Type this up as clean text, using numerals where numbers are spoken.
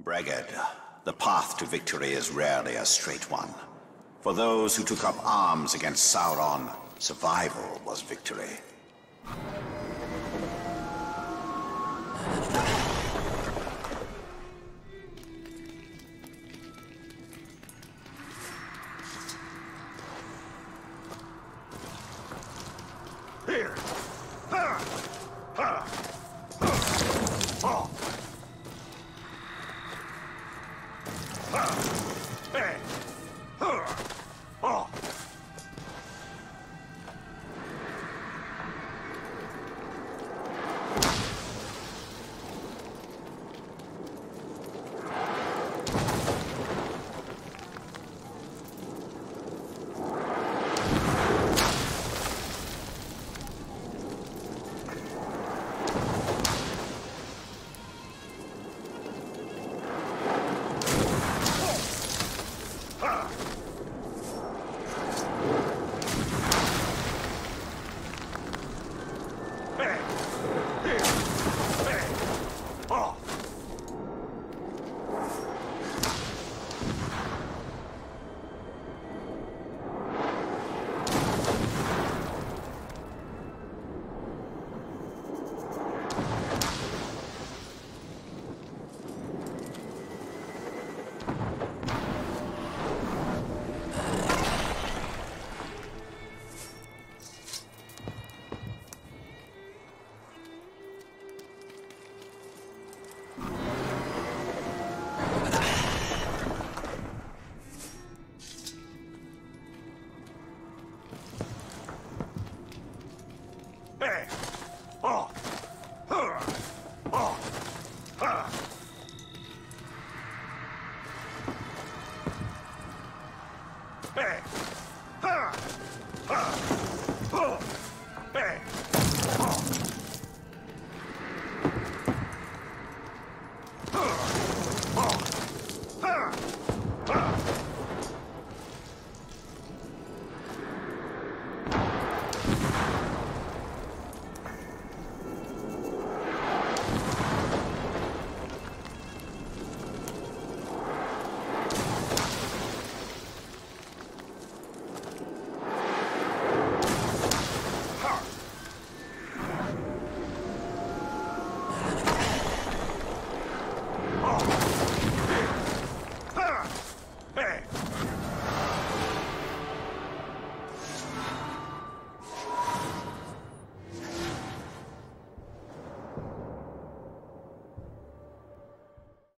Breged, the path to victory is rarely a straight one. For those who took up arms against Sauron, survival was victory. Here! Ha! Ha! Oh! Ha! Hey! Ha! Oh! Hey! Oh! Huh! Oh! Ha! Hey! Ha! Ha! Oh! Hey! Oh! Oh! Ha! Ha! Oh!